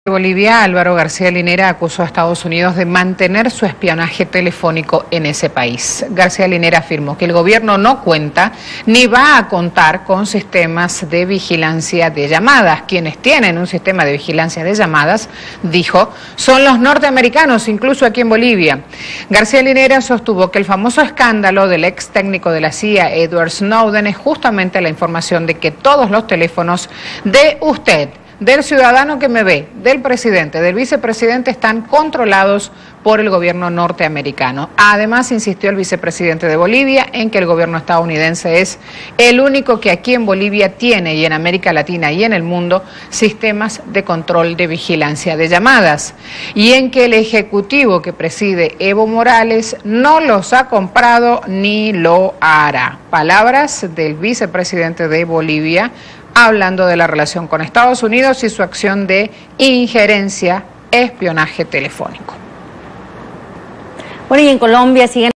Bolivia, Álvaro García Linera, acusó a Estados Unidos de mantener su espionaje telefónico en ese país. García Linera afirmó que el gobierno no cuenta ni va a contar con sistemas de vigilancia de llamadas. Quienes tienen un sistema de vigilancia de llamadas, dijo, son los norteamericanos, incluso aquí en Bolivia. García Linera sostuvo que el famoso escándalo del ex técnico de la CIA, Edward Snowden, es justamente la información de que todos los teléfonos de usted, del ciudadano que me ve, del presidente, del vicepresidente, están controlados por el gobierno norteamericano. Además, insistió el vicepresidente de Bolivia en que el gobierno estadounidense es el único que aquí en Bolivia tiene, y en América Latina y en el mundo, sistemas de control de vigilancia de llamadas, y en que el ejecutivo que preside Evo Morales no los ha comprado ni lo hará. Palabras del vicepresidente de Bolivia, hablando de la relación con Estados Unidos y su acción de injerencia, espionaje telefónico. Bueno, y en Colombia siguen